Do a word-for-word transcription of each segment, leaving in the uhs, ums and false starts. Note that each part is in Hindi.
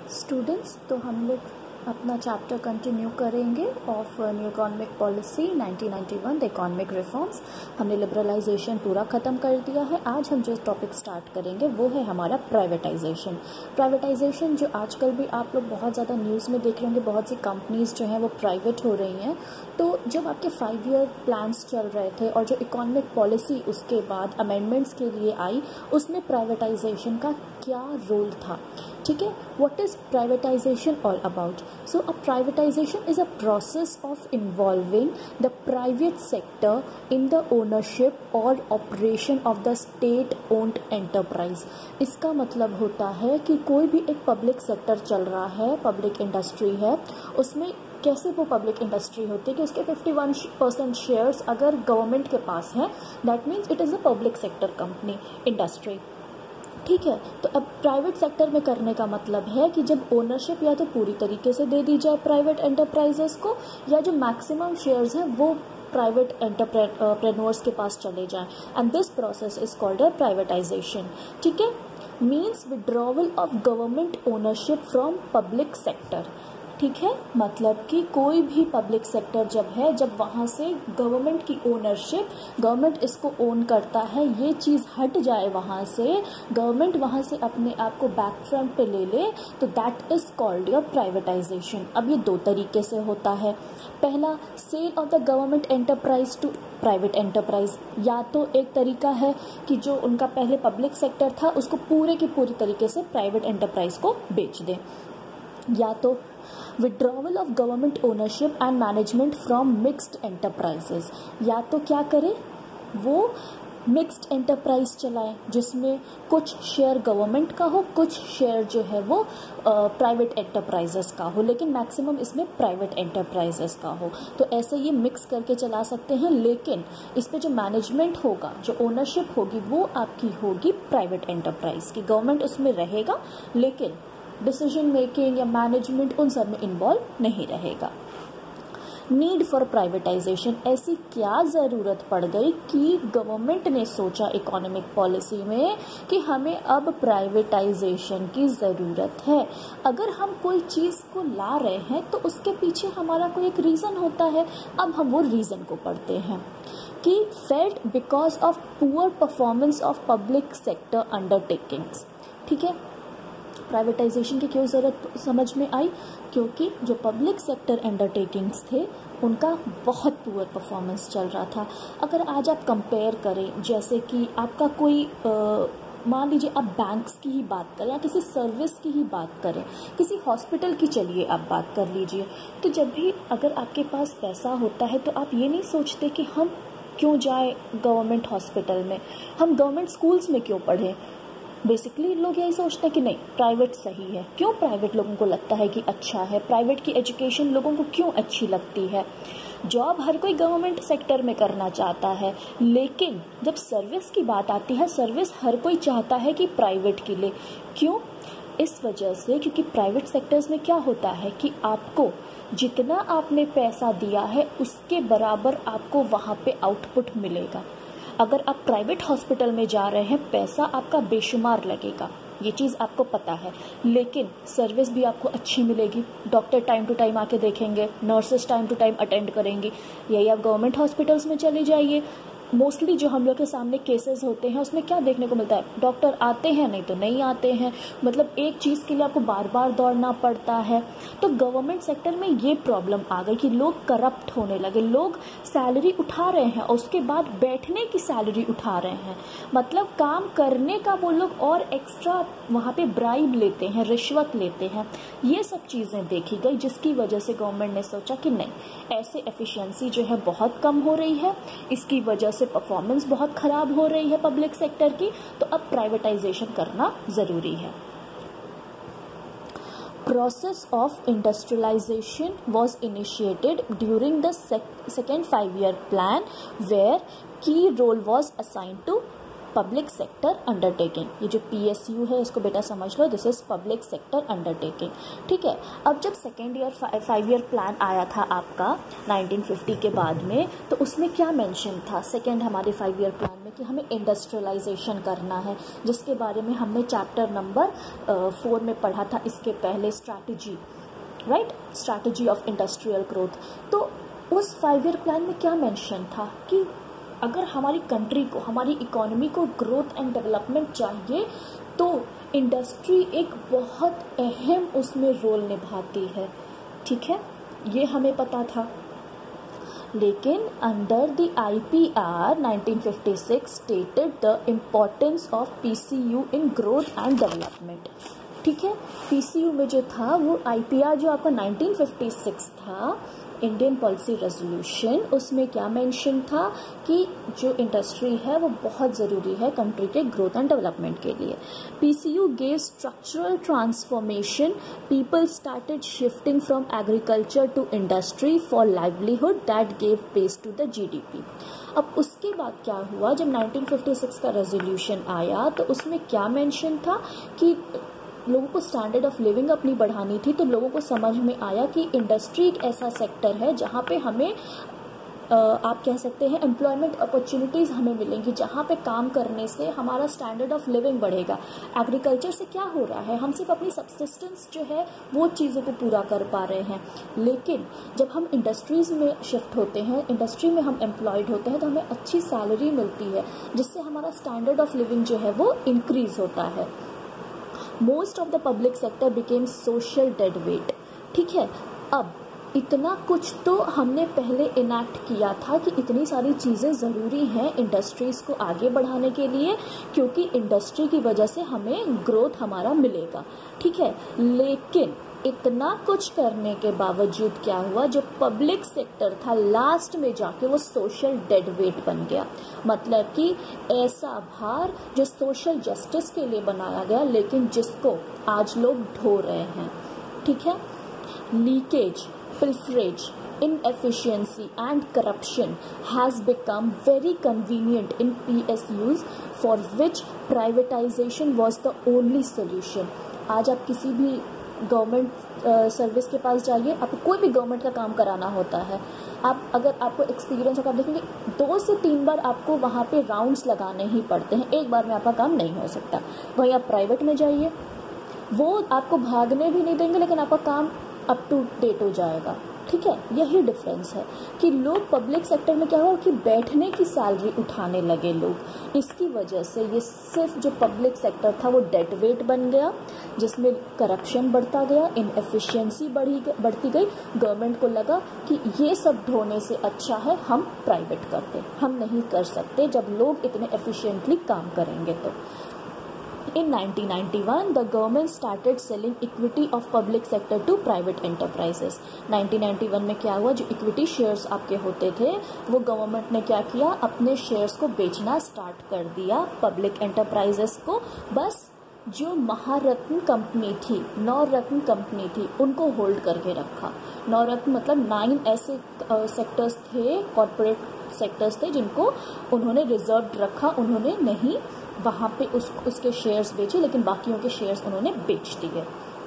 स्टूडेंट्स, तो हम लोग अपना चैप्टर कंटिन्यू करेंगे of new economic policy nineteen ninety one the economic reforms. हमने लिबरलाइजेशन पूरा ख़त्म कर दिया है। आज हम जो टॉपिक स्टार्ट करेंगे वो है हमारा प्राइवेटाइजेशन। प्राइवेटाइजेशन जो आजकल भी आप लोग बहुत ज़्यादा न्यूज़ में देख रहे होंगे, बहुत सी कंपनीज़ जो हैं वो प्राइवेट हो रही हैं। तो जब आपके फाइव ईयर प्लान्स चल रहे थे और जो इकोनॉमिक पॉलिसी उसके बाद अमेंडमेंट्स के लिए आई, उसमें प्राइवेटाइजेशन का क्या रोल था, ठीक है। What is privatisation all about? So a privatisation is a process of involving the private sector in the ownership और operation of the state owned enterprise. इसका मतलब होता है कि कोई भी एक पब्लिक सेक्टर चल रहा है, पब्लिक इंडस्ट्री है, उसमें कैसे वो पब्लिक इंडस्ट्री होती है कि उसके इक्यावन परसेंट शेयर्स अगर गवर्नमेंट के पास है, that means it is a public sector company industry, ठीक है। तो अब प्राइवेट सेक्टर में करने का मतलब है कि जब ओनरशिप या तो पूरी तरीके से दे दी जाए प्राइवेट एंटरप्राइजेस को, या जो मैक्सिमम शेयर्स हैं वो प्राइवेट एंटरप्रेन्योर्स के पास चले जाएं, and this process is called a privatisation, ठीक है। Means withdrawal of government ownership from public sector, ठीक है। मतलब कि कोई भी पब्लिक सेक्टर जब है, जब वहाँ से गवर्नमेंट की ओनरशिप, गवर्नमेंट इसको ओन करता है, ये चीज़ हट जाए वहाँ से, गवर्नमेंट वहाँ से अपने आप को बैक फ्रंट पे ले ले, तो that is called your privatisation. अब ये दो तरीके से होता है। पहला, sale of the government enterprise to private enterprise. या तो एक तरीका है कि जो उनका पहले पब्लिक सेक्टर था उसको पूरे की पूरी तरीके से प्राइवेट एंटरप्राइज को बेच दें, या तो withdrawal of government ownership and management from mixed enterprises. या तो क्या करें, वो मिक्स्ड एंटरप्राइज चलाएं जिसमें कुछ शेयर गवर्नमेंट का हो, कुछ शेयर जो है वो प्राइवेट एंटरप्राइजेस का हो, लेकिन मैक्सिमम इसमें प्राइवेट एंटरप्राइजेस का हो। तो ऐसे ये मिक्स करके चला सकते हैं, लेकिन इस पे जो मैनेजमेंट होगा, जो ओनरशिप होगी, वो आपकी होगी प्राइवेट एंटरप्राइज की। गवर्नमेंट उसमें रहेगा लेकिन डिसीजन मेकिंग या मैनेजमेंट उन सब में इन्वॉल्व नहीं रहेगा। नीड फॉर प्राइवेटाइजेशन, ऐसी क्या ज़रूरत पड़ गई कि गवर्नमेंट ने सोचा इकोनॉमिक पॉलिसी में कि हमें अब प्राइवेटाइजेशन की ज़रूरत है। अगर हम कोई चीज़ को ला रहे हैं तो उसके पीछे हमारा कोई एक रीज़न होता है। अब हम वो रीज़न को पढ़ते हैं कि felt because of poor performance of public sector undertakings, ठीक है। प्राइवेटाइजेशन की क्यों ज़रूरत समझ में आई? क्योंकि जो पब्लिक सेक्टर अंडरटेकिंग्स थे उनका बहुत पुअर परफॉर्मेंस चल रहा था। अगर आज आप कंपेयर करें, जैसे कि आपका कोई मान लीजिए आप बैंक्स की ही बात करें या किसी सर्विस की ही बात करें, किसी हॉस्पिटल की चलिए आप बात कर लीजिए, तो जब भी अगर आपके पास पैसा होता है तो आप ये नहीं सोचते कि हम क्यों जाए गवर्नमेंट हॉस्पिटल में, हम गवर्नमेंट स्कूल्स में क्यों पढ़ें। बेसिकली लोग यही सोचते हैं कि नहीं, प्राइवेट सही है। क्यों प्राइवेट लोगों को लगता है कि अच्छा है? प्राइवेट की एजुकेशन लोगों को क्यों अच्छी लगती है? जॉब हर कोई गवर्नमेंट सेक्टर में करना चाहता है, लेकिन जब सर्विस की बात आती है, सर्विस हर कोई चाहता है कि प्राइवेट की ले। क्यों? इस वजह से क्योंकि प्राइवेट सेक्टर्स में क्या होता है कि आपको जितना आपने पैसा दिया है उसके बराबर आपको वहाँ पे आउटपुट मिलेगा। अगर आप प्राइवेट हॉस्पिटल में जा रहे हैं, पैसा आपका बेशुमार लगेगा, ये चीज़ आपको पता है, लेकिन सर्विस भी आपको अच्छी मिलेगी। डॉक्टर टाइम टू टाइम आके देखेंगे, nurses time to time attend करेंगी। यही आप गवर्नमेंट हॉस्पिटल्स में चले जाइए, मोस्टली जो हम लोग के सामने केसेस होते हैं उसमें क्या देखने को मिलता है, डॉक्टर आते हैं नहीं तो नहीं आते हैं, मतलब एक चीज़ के लिए आपको बार बार दौड़ना पड़ता है। तो गवर्नमेंट सेक्टर में ये प्रॉब्लम आ गई कि लोग करप्ट होने लगे। लोग सैलरी उठा रहे हैं और उसके बाद बैठने की सैलरी उठा रहे हैं, मतलब काम करने का वो लोग और एक्स्ट्रा वहाँ पे ब्राइब लेते हैं, रिश्वत लेते हैं। ये सब चीज़ें देखी गई, जिसकी वजह से गवर्नमेंट ने सोचा कि नहीं, ऐसे एफिशिएंसी जो है बहुत कम हो रही है, इसकी वजह से परफॉर्मेंस बहुत खराब हो रही है पब्लिक सेक्टर की, तो अब प्राइवेटाइजेशन करना जरूरी है। Process of industrialization was initiated during the sec- second five-year plan, where key role was assigned to public sector undertaking. ये जो पीएसयू है इसको बेटा समझ लो, this is public sector undertaking. ठीक है, अब जब second year five year plan आया था आपका नाइनटीन फिफ्टी के बाद में, तो उसमें क्या मेंशन था सेकेंड हमारे फाइव ईयर प्लान में कि हमें इंडस्ट्रियलाइजेशन करना है, जिसके बारे में हमने चैप्टर नंबर फोर में पढ़ा था इसके पहले, strategy, right, strategy of industrial growth. तो उस फाइव ईयर प्लान में क्या मेंशन था कि अगर हमारी कंट्री को, हमारी इकोनॉमी को ग्रोथ एंड डेवलपमेंट चाहिए तो इंडस्ट्री एक बहुत अहम उसमें रोल निभाती है। ठीक है, ये हमें पता था। लेकिन under the IPR nineteen fifty six stated the importance of PCU in growth and development. ठीक है, पीसीयू में जो था वो आईपीआर जो आपका नाइनटीन फिफ्टी सिक्स था, इंडियन पॉलिसी रेजोल्यूशन, उसमें क्या मेंशन था कि जो इंडस्ट्री है वो बहुत ज़रूरी है कंट्री के ग्रोथ एंड डेवलपमेंट के लिए। PCU gave structural transformation, people started shifting from agriculture to industry for livelihood that gave base to the GDP. अब उसके बाद क्या हुआ, जब नाइनटीन फिफ्टी सिक्स का रेजोल्यूशन आया तो उसमें क्या मेंशन था कि लोगों को स्टैंडर्ड ऑफ लिविंग अपनी बढ़ानी थी। तो लोगों को समझ में आया कि इंडस्ट्री एक ऐसा सेक्टर है जहाँ पे हमें आ, आप कह सकते हैं एम्प्लॉयमेंट अपॉर्चुनिटीज़ हमें मिलेंगी, जहाँ पे काम करने से हमारा स्टैंडर्ड ऑफ लिविंग बढ़ेगा। एग्रीकल्चर से क्या हो रहा है, हम सिर्फ अपनी सब्सिस्टेंस जो है वो चीज़ों को पूरा कर पा रहे हैं। लेकिन जब हम इंडस्ट्रीज़ में शिफ्ट होते हैं, इंडस्ट्री में हम एम्प्लॉयड होते हैं, तो हमें अच्छी सैलरी मिलती है, जिससे हमारा स्टैंडर्ड ऑफ लिविंग जो है वो इंक्रीज होता है। Most of the public sector became social dead weight. ठीक है, अब इतना कुछ तो हमने पहले इनैक्ट किया था कि इतनी सारी चीज़ें ज़रूरी हैं इंडस्ट्रीज़ को आगे बढ़ाने के लिए, क्योंकि इंडस्ट्री की वजह से हमें ग्रोथ हमारा मिलेगा। ठीक है, लेकिन इतना कुछ करने के बावजूद क्या हुआ, जो पब्लिक सेक्टर था लास्ट में जाके वो सोशल डेड वेट बन गया। मतलब कि ऐसा भार जो सोशल जस्टिस के लिए बनाया गया, लेकिन जिसको आज लोग ढो रहे हैं। ठीक है, leakage, pilferage, inefficiency and corruption has become very convenient in P S Us, for which privatization was the only solution. आज आप किसी भी गवर्नमेंट सर्विस के पास जाइए, आपको कोई भी गवर्नमेंट का काम कराना होता है, आप अगर आपको एक्सपीरियंस होगा, आप देखेंगे दो से तीन बार आपको वहाँ पे राउंड्स लगाने ही पड़ते हैं, एक बार में आपका काम नहीं हो सकता। वहीं आप प्राइवेट में जाइए, वो आपको भागने भी नहीं देंगे, लेकिन आपका काम अप टू डेट हो जाएगा। ठीक है, यही डिफरेंस है कि लोग पब्लिक सेक्टर में क्या हुआ कि बैठने की सैलरी उठाने लगे लोग। इसकी वजह से ये सिर्फ जो पब्लिक सेक्टर था वो डेड वेट बन गया, जिसमें करप्शन बढ़ता गया, इनएफिशिएंसी बढ़ी बढ़ती गई। गवर्नमेंट को लगा कि ये सब ढोने से अच्छा है हम प्राइवेट करते, हम नहीं कर सकते जब लोग इतने एफिशिएंटली काम करेंगे। तो In nineteen ninety one, the government started selling equity of public sector to private enterprises. Nineteen ninety one में क्या हुआ, जो इक्विटी शेयर्स आपके होते थे वो गवर्नमेंट ने क्या किया, अपने शेयर्स को बेचना स्टार्ट कर दिया पब्लिक एंटरप्राइजेस को। बस जो महारत्न कंपनी थी, नौ रत्न कंपनी थी, उनको होल्ड करके रखा। नौ रत्न मतलब नाइन ऐसे सेक्टर्स थे, कॉर्पोरेट सेक्टर्स थे, जिनको उन्होंने रिजर्व रखा, उन्होंने नहीं वहाँ पे उस उसके शेयर्स बेचे, लेकिन बाकियों के शेयर्स उन्होंने बेच दिए।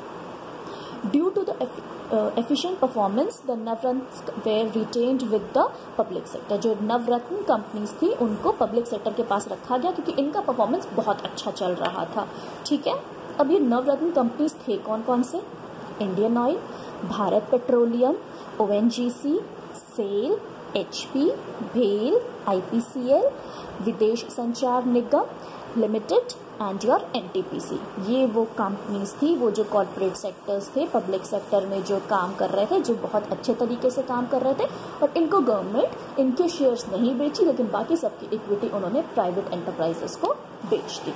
Due to the efficient performance the Navratna were retained with the public sector. जो नवरत्न कंपनीज थी उनको पब्लिक सेक्टर के पास रखा गया, क्योंकि इनका परफॉर्मेंस बहुत अच्छा चल रहा था। ठीक है, अब ये नवरत्न कंपनीज थे कौन कौन से, Indian Oil, Bharat Petroleum, ONGC, SAIL, HP, भेल, IPCL, Videsh Sanchar Nigam Limited and your NTPC. ये वो कंपनीज थी, वो जो कॉर्पोरेट सेक्टर्स थे पब्लिक सेक्टर में जो काम कर रहे थे, जो बहुत अच्छे तरीके से काम कर रहे थे, और इनको गवर्नमेंट इनके शेयर्स नहीं बेची, लेकिन बाकी सबकी इक्विटी उन्होंने प्राइवेट एंटरप्राइजेस को बेच दी।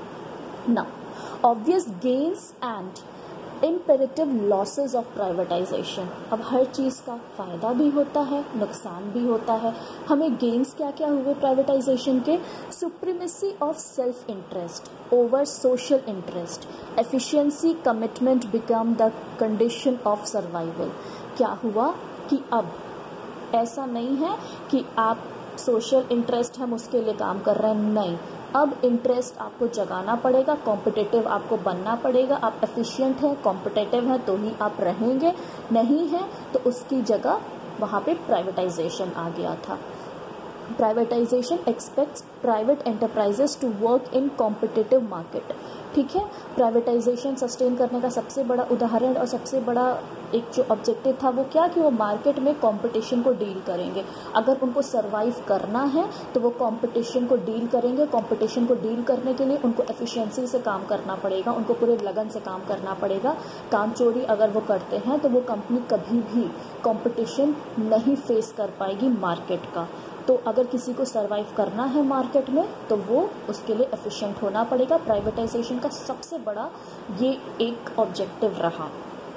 Now obvious gains and imperative losses of privatization. अब हर चीज़ का फ़ायदा भी होता है, नुकसान भी होता है। हमें गेन्स क्या क्या हुए प्राइवेटाइजेशन के, supremacy of self interest over social interest, efficiency commitment become the condition of survival. क्या हुआ कि अब ऐसा नहीं है कि आप सोशल इंटरेस्ट हम उसके लिए काम कर रहे हैं, नहीं, अब इंटरेस्ट आपको जगाना पड़ेगा, कॉम्पिटिटिव आपको बनना पड़ेगा। आप एफिशिएंट हैं, कॉम्पिटिटिव हैं तो ही आप रहेंगे, नहीं हैं तो उसकी जगह वहाँ पे प्राइवेटाइजेशन आ गया था। Privatization expects private enterprises to work in competitive market. ठीक है, प्राइवेटाइजेशन सस्टेन करने का सबसे बड़ा उदाहरण और सबसे बड़ा एक जो ऑब्जेक्टिव था वो क्या, कि वो मार्केट में कंपटीशन को डील करेंगे। अगर उनको सरवाइव करना है तो वो कंपटीशन को डील करेंगे। कंपटीशन को डील करने के लिए उनको एफिशिएंसी से काम करना पड़ेगा, उनको पूरे लगन से काम करना पड़ेगा। काम चोरी अगर वो करते हैं तो वो कंपनी कभी भी कंपटीशन नहीं फेस कर पाएगी मार्केट का। तो अगर किसी को सरवाइव करना है मार्केट में तो वो उसके लिए एफिशिएंट होना पड़ेगा। प्राइवेटाइजेशन का सबसे बड़ा ये एक ऑब्जेक्टिव रहा।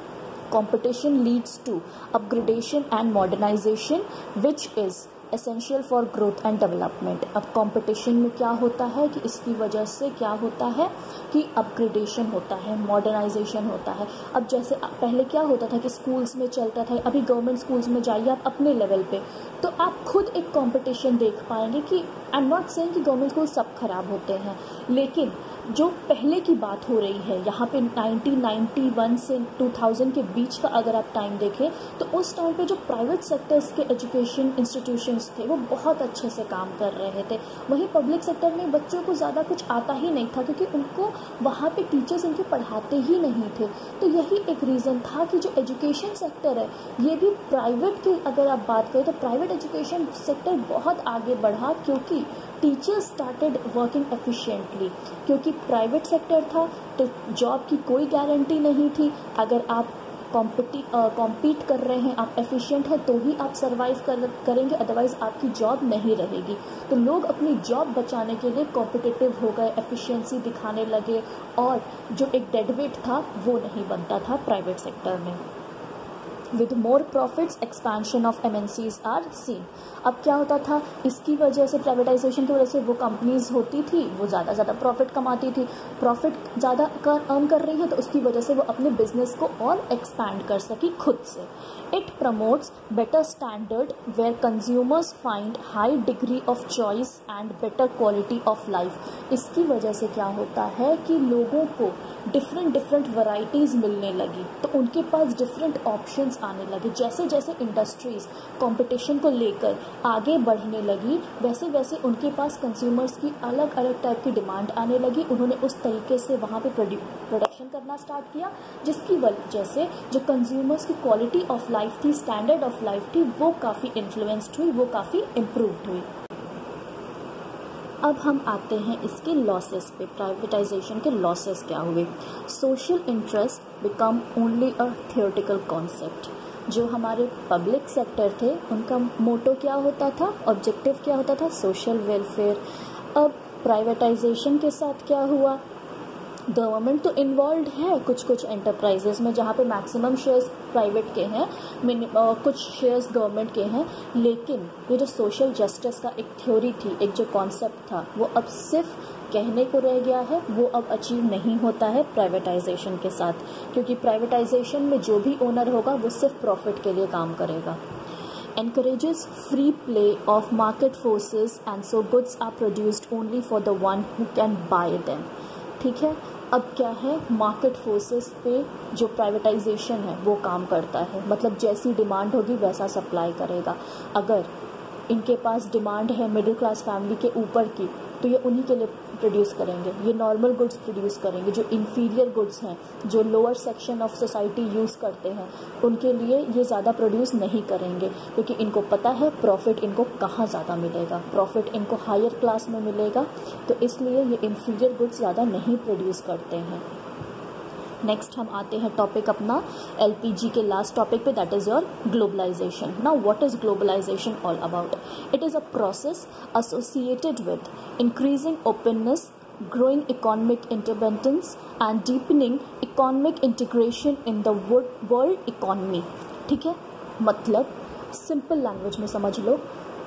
Competition leads to upgradation and modernization which is essential for growth and development. अब कंपटीशन में क्या होता है कि इसकी वजह से क्या होता है कि अपग्रेडेशन होता है, मॉडर्नाइजेशन होता है। अब जैसे पहले क्या होता था कि स्कूल्स में चलता था, अभी गवर्नमेंट स्कूल्स में जाइए आप अपने लेवल पे तो आप खुद एक कंपटीशन देख पाएंगे कि आई एम नॉट सेइंग कि गवर्नमेंट स्कूल सब खराब होते हैं, लेकिन जो पहले की बात हो रही है यहाँ पे नाइनटीन नाइंटी वन से टू थाउज़ेंड के बीच का अगर आप टाइम देखें तो उस टाइम पे जो प्राइवेट सेक्टर्स के एजुकेशन इंस्टीट्यूशंस थे वो बहुत अच्छे से काम कर रहे थे। वहीं पब्लिक सेक्टर में बच्चों को ज़्यादा कुछ आता ही नहीं था क्योंकि उनको वहाँ पे टीचर्स इनके पढ़ाते ही नहीं थे। तो यही एक रीज़न था कि जो एजुकेशन सेक्टर है ये भी प्राइवेट की अगर आप बात करें तो प्राइवेट एजुकेशन सेक्टर बहुत आगे बढ़ा क्योंकि टीचर्स स्टार्टेड वर्किंग एफिशिएंटली। क्योंकि प्राइवेट सेक्टर था तो जॉब की कोई गारंटी नहीं थी। अगर आप कॉम्पिटी कॉम्पीट कर रहे हैं, आप एफिशिएंट हैं तो ही आप सरवाइव कर करेंगे, अदरवाइज आपकी जॉब नहीं रहेगी। तो लोग अपनी जॉब बचाने के लिए कॉम्पिटिटिव हो गए, एफिशिएंसी दिखाने लगे और जो एक डेडवेट था वो नहीं बनता था प्राइवेट सेक्टर में। With more profits expansion of M N Cs are seen. अब क्या होता था, इसकी वजह से प्राइवेटाइजेशन की वजह से वो कंपनीज होती थी वो ज़्यादा ज़्यादा प्रॉफिट कमाती थी। प्रॉफिट ज़्यादा कर अर्न कर रही है तो उसकी वजह से वो अपने बिजनेस को और एक्सपैंड कर सकी खुद से। It promotes better standard where consumers find high degree of choice and better quality of life. इसकी वजह से क्या होता है कि लोगों को डिफरेंट डिफरेंट वैरायटीज़ मिलने लगी तो उनके पास डिफरेंट ऑप्शंस आने लगे। जैसे जैसे इंडस्ट्रीज कंपटीशन को लेकर आगे बढ़ने लगी वैसे वैसे उनके पास कंज्यूमर्स की अलग अलग टाइप की डिमांड आने लगी। उन्होंने उस तरीके से वहाँ पे प्रोडक्शन करना स्टार्ट किया जिसकी वजह से जो कंज्यूमर्स की क्वालिटी ऑफ लाइफ थी, स्टैंडर्ड ऑफ लाइफ थी, वो काफ़ी इन्फ्लुएंस्ड हुई, वो काफ़ी इम्प्रूव्ड हुई। अब हम आते हैं इसके लॉसेस पे। प्राइवेटाइजेशन के लॉसेस क्या हुए? Social interest become only a theoretical concept. जो हमारे पब्लिक सेक्टर थे उनका मोटो क्या होता था, ऑब्जेक्टिव क्या होता था, सोशल वेलफेयर। अब प्राइवेटाइजेशन के साथ क्या हुआ, गवर्नमेंट तो इन्वॉल्व है कुछ कुछ एंटरप्राइजेस में जहाँ पे मैक्सिमम शेयर्स प्राइवेट के हैं, कुछ शेयर्स गवर्नमेंट के हैं, लेकिन ये जो सोशल जस्टिस का एक थ्योरी थी, एक जो कॉन्सेप्ट था, वो अब सिर्फ कहने को रह गया है, वो अब अचीव नहीं होता है प्राइवेटाइजेशन के साथ। क्योंकि प्राइवेटाइजेशन में जो भी ओनर होगा वो सिर्फ प्रॉफिट के लिए काम करेगा। encourages free play of market forces and so goods are produced only for the one who can buy them। ठीक है, अब क्या है, मार्केट फोर्सेस पे जो प्राइवेटाइजेशन है वो काम करता है। मतलब जैसी डिमांड होगी वैसा सप्लाई करेगा। अगर इनके पास डिमांड है मिडिल क्लास फैमिली के ऊपर की तो ये उन्हीं के लिए प्रोड्यूस करेंगे, ये नॉर्मल गुड्स प्रोड्यूस करेंगे। जो इन्फीरियर गुड्स हैं, जो lower section of society use करते हैं, उनके लिए ये ज़्यादा प्रोड्यूस नहीं करेंगे क्योंकि इनको पता है प्रॉफिट इनको कहाँ ज़्यादा मिलेगा, प्रॉफिट इनको हायर क्लास में मिलेगा, तो इसलिए ये इन्फीरियर गुड्स ज़्यादा नहीं प्रोड्यूस करते हैं। नेक्स्ट हम आते हैं टॉपिक अपना एलपीजी के लास्ट टॉपिक पे, that is your globalization. Now what is globalization all about? It is a process associated with increasing openness, growing economic interdependence and deepening economic integration in the world economy। ठीक है, मतलब सिंपल लैंग्वेज में समझ लो,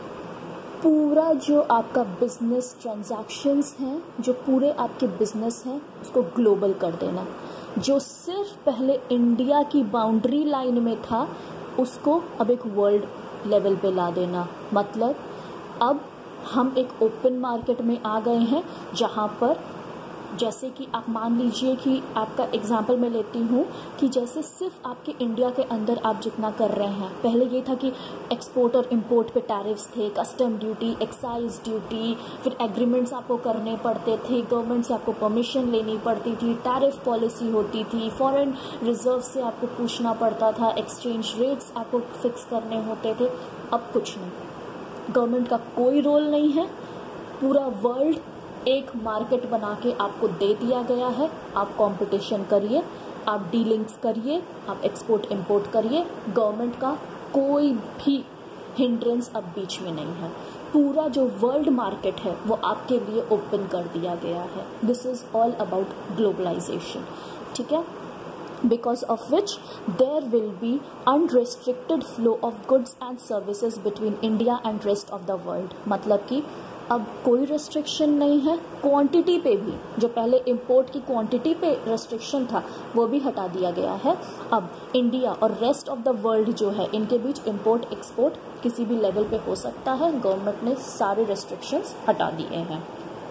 पूरा जो आपका बिजनेस ट्रांजैक्शंस हैं, जो पूरे आपके बिजनेस हैं, उसको ग्लोबल कर देना। जो सिर्फ पहले इंडिया की बाउंड्री लाइन में था उसको अब एक वर्ल्ड लेवल पे ला देना। मतलब अब हम एक ओपन मार्केट में आ गए हैं, जहाँ पर जैसे कि आप मान लीजिए कि आपका एग्जाम्पल मैं लेती हूँ कि जैसे सिर्फ आपके इंडिया के अंदर आप जितना कर रहे हैं, पहले ये था कि एक्सपोर्ट और इंपोर्ट पे टैरिफ्स थे, कस्टम ड्यूटी, एक्साइज ड्यूटी, फिर एग्रीमेंट्स आपको करने पड़ते थे, गवर्नमेंट से आपको परमिशन लेनी पड़ती थी, टैरिफ पॉलिसी होती थी, फॉरेन रिजर्व से आपको पूछना पड़ता था, एक्सचेंज रेट्स आपको फिक्स करने होते थे। अब कुछ नहीं, गवर्नमेंट का कोई रोल नहीं है, पूरा वर्ल्ड एक मार्केट बना के आपको दे दिया गया है। आप कंपटीशन करिए, आप डीलिंग्स करिए, आप एक्सपोर्ट इंपोर्ट करिए, गवर्नमेंट का कोई भी हिंड्रेंस अब बीच में नहीं है। पूरा जो वर्ल्ड मार्केट है वो आपके लिए ओपन कर दिया गया है। This is all about globalization, ठीक है, because of which there will be unrestricted flow of goods and services between India and rest of the world। मतलब कि अब कोई रेस्ट्रिक्शन नहीं है क्वांटिटी पे भी। जो पहले इंपोर्ट की क्वांटिटी पे रेस्ट्रिक्शन था वो भी हटा दिया गया है। अब इंडिया और रेस्ट ऑफ द वर्ल्ड जो है इनके बीच इंपोर्ट एक्सपोर्ट किसी भी लेवल पे हो सकता है। गवर्नमेंट ने सारे रेस्ट्रिक्शंस हटा दिए हैं।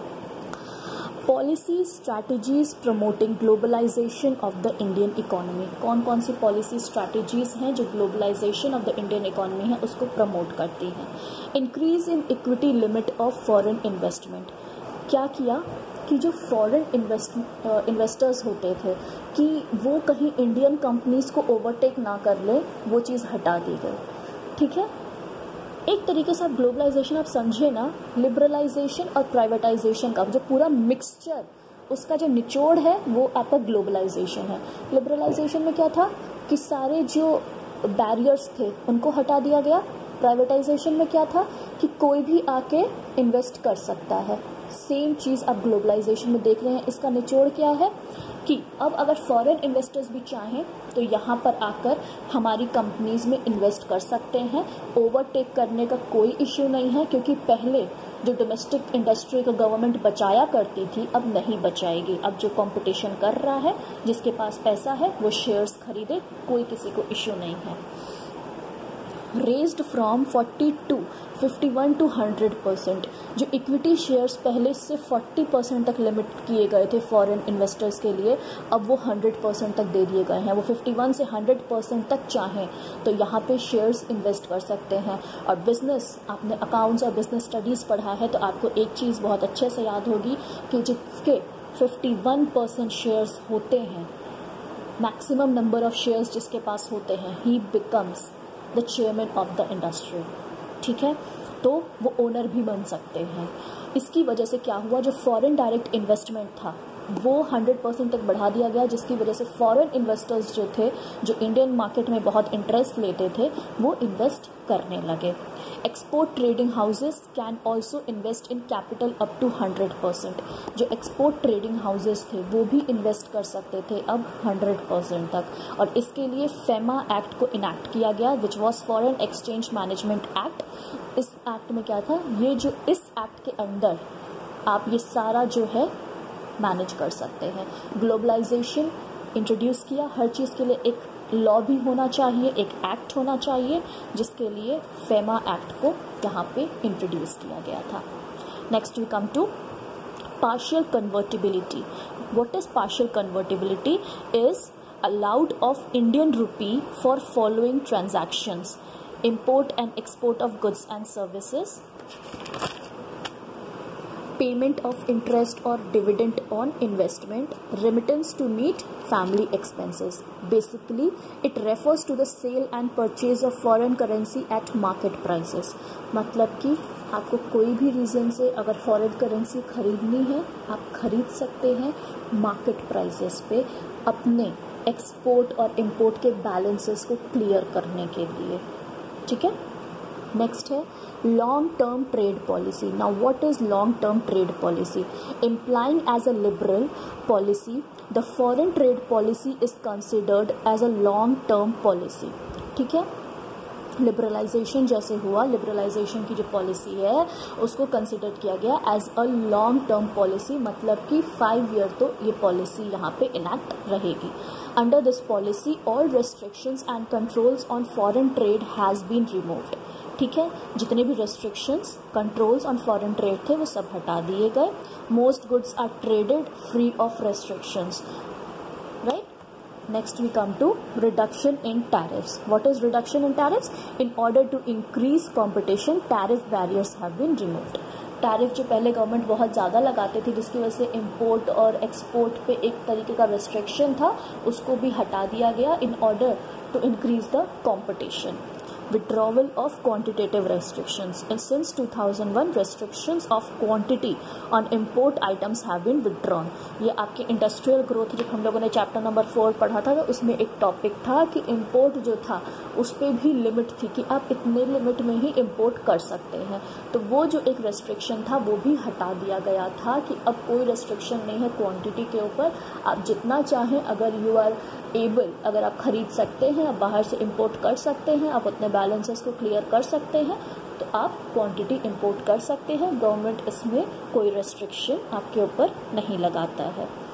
Policy strategies promoting globalization of the Indian economy. कौन कौन सी पॉलिसी स्ट्रैटेजीज हैं जो globalization of the Indian economy है उसको प्रमोट करती हैं। Increase in equity limit of foreign investment. क्या किया कि जो फॉरेन इन्वेस्ट इन्वेस्टर्स होते थे कि वो कहीं इंडियन कंपनीज को ओवरटेक ना कर ले, वो चीज़ हटा दी गई, ठीक है। एक तरीके से आप ग्लोबलाइजेशन आप समझे ना, लिबरलाइजेशन और प्राइवेटाइजेशन का जो पूरा मिक्सचर, उसका जो निचोड़ है वो आपका ग्लोबलाइजेशन है। लिबरलाइजेशन में क्या था कि सारे जो बैरियर्स थे उनको हटा दिया गया। प्राइवेटाइजेशन में क्या था कि कोई भी आके इन्वेस्ट कर सकता है। सेम चीज़ आप ग्लोबलाइजेशन में देख रहे हैं। इसका निचोड़ क्या है कि अब अगर फॉरेन इन्वेस्टर्स भी चाहें तो यहाँ पर आकर हमारी कंपनीज में इन्वेस्ट कर सकते हैं। ओवरटेक करने का कोई इश्यू नहीं है, क्योंकि पहले जो डोमेस्टिक इंडस्ट्री को गवर्नमेंट बचाया करती थी अब नहीं बचाएगी। अब जो कंपटीशन कर रहा है, जिसके पास पैसा है वो शेयर्स खरीदे, कोई किसी को इश्यू नहीं है। Raised from forty to fifty one to hundred percent. जो इक्विटी शेयर्स पहले सिर्फ फोर्टी परसेंट तक लिमिट किए गए थे फॉरेन इन्वेस्टर्स के लिए, अब वो हंड्रेड परसेंट तक दे दिए गए हैं। वो फिफ्टी वन से हंड्रेड परसेंट तक चाहें तो यहाँ पे शेयर्स इन्वेस्ट कर सकते हैं। और बिजनेस, आपने अकाउंट्स और बिजनेस स्टडीज़ पढ़ा है तो आपको एक चीज़ बहुत अच्छे से याद होगी कि जिसके फिफ्टी वन परसेंट शेयर्स होते हैं, मैक्सिमम नंबर ऑफ शेयर्स जिसके पास होते हैं, ही becomes the chairman of the industry, ठीक है। तो वो ओनर भी बन सकते हैं। इसकी वजह से क्या हुआ, जो फॉरेन डायरेक्ट इन्वेस्टमेंट था वो हंड्रेड परसेंट तक बढ़ा दिया गया, जिसकी वजह से फॉरेन इन्वेस्टर्स जो थे, जो इंडियन मार्केट में बहुत इंटरेस्ट लेते थे, वो इन्वेस्ट करने लगे। Export trading houses can also invest in capital up to hundred percent. जो एक्सपोर्ट ट्रेडिंग हाउसेस थे वो भी इन्वेस्ट कर सकते थे अब हंड्रेड परसेंट तक। और इसके लिए फेमा एक्ट को इनैक्ट किया गया, which was foreign exchange management act. इस एक्ट में क्या था, ये जो इस एक्ट के अंदर आप ये सारा जो है मैनेज कर सकते हैं। ग्लोबलाइजेशन इंट्रोड्यूस किया, हर चीज़ के लिए एक लॉ भी होना चाहिए, एक एक्ट होना चाहिए, जिसके लिए फेमा एक्ट को यहाँ पे इंट्रोड्यूस किया गया था। Next we come to partial convertibility. What is partial convertibility? Is allowed of Indian rupee for following transactions: import and export of goods and services, payment of interest or dividend on investment, remittance to meet family expenses. Basically, it refers to the sale and purchase of foreign currency at market prices. मतलब कि आपको कोई भी रीज़न से अगर फॉरेन करेंसी खरीदनी है, आप खरीद सकते हैं मार्केट प्राइसेस पे, अपने एक्सपोर्ट और इंपोर्ट के बैलेंसेस को क्लियर करने के लिए, ठीक है। नेक्स्ट है long term trade policy. Now what is long term trade policy? Implying as a liberal policy, the foreign trade policy is considered as a long term policy, ठीक है। लिबरलाइजेशन जैसे हुआ, लिबरलाइजेशन की जो पॉलिसी है उसको कंसिडर किया गया as a long term policy, मतलब कि फाइव ईयर तो ये पॉलिसी यहाँ पे इनैक्ट रहेगी। Under this policy all restrictions and controls on foreign trade has been removed. ठीक है, जितने भी restrictions controls on foreign trade थे वो सब हटा दिए गए. Most goods are traded free of restrictions, right. Next we come to reduction in tariffs. What is reduction in tariffs? In order to increase competition, tariff barriers have been removed. Tariff जो पहले गवर्नमेंट बहुत ज़्यादा लगाते थे जिसकी वजह से इम्पोर्ट और एक्सपोर्ट पे एक तरीके का रिस्ट्रिक्शन था, उसको भी हटा दिया गया in order to increase the competition. Withdrawal of quantitative restrictions. And since two thousand one, restrictions of quantity on import items have been withdrawn. ये आपके इंडस्ट्रियल ग्रोथ जब हम लोगों ने चैप्टर नंबर फोर पढ़ा था तो उसमें एक टॉपिक था कि इम्पोर्ट जो था उस पर भी लिमिट थी कि आप इतने लिमिट में ही इम्पोर्ट कर सकते हैं. तो वो जो एक रेस्ट्रिक्शन था वो भी हटा दिया गया था कि अब कोई रेस्ट्रिक्शन नहीं है क्वांटिटी के ऊपर. आप जितना चाहें, अगर यू आर एबल, अगर आप खरीद सकते हैं, आप बाहर से इंपोर्ट कर सकते हैं, आप अपने बैलेंसेस को क्लियर कर सकते हैं, तो आप क्वांटिटी इंपोर्ट कर सकते हैं. गवर्नमेंट इसमें कोई रेस्ट्रिक्शन आपके ऊपर नहीं लगाता है.